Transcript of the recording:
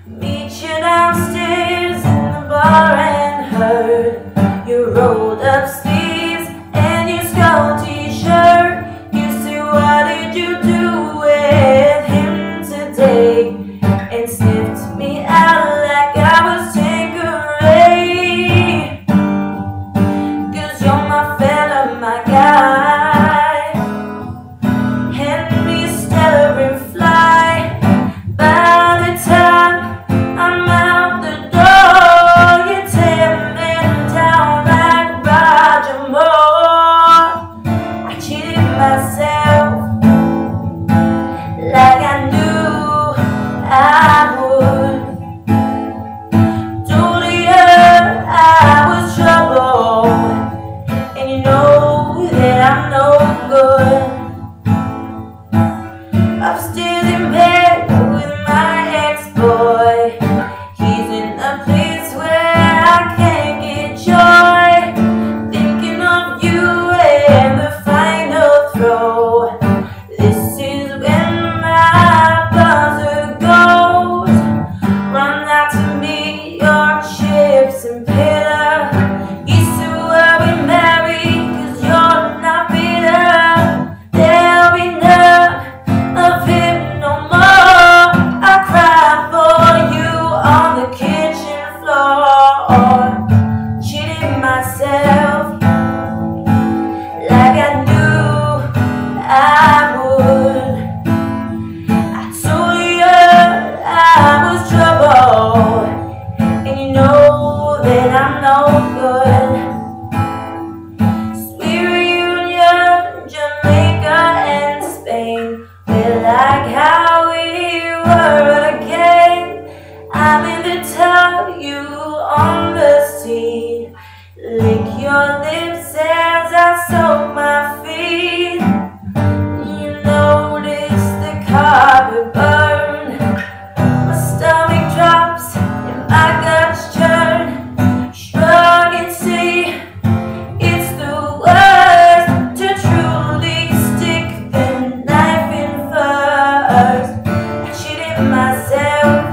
Meet you downstairs in the bar and heard you rolled up sleeves and your skull t-shirt. You say, what did you do with him today? And sniffed me out like I was Tanqueray. 'Cause you're my fella, my guy. Hand me Stella and fly. By the time I'm out the door, you tear me down like Roger Moore. I cheated myself like I knew I would. Told you I was trouble, and you know that I'm no good. Upstairs in bed with my ex-boy, he's in a place where I can't get joy. Thinking of you and the final throw. This is when my buzzer goes. Run out to meet your chips and pillar. You say we'll be married 'cause you're not bitter. There'll be none of him no more. I cry for you on the kitchen floor. Cheated myself like I knew I would. I told you I was trouble, and you know that I'm no good. Sweet reunion, Jamaica and Spain. We're like how we were again. I'm in the tub, you on the seat. Lick your lips as I soak my feet. You notice the carpet burn. My stomach drops and my guts churn. Shrug and say it's the worst to truly stick the knife in first. I cheated myself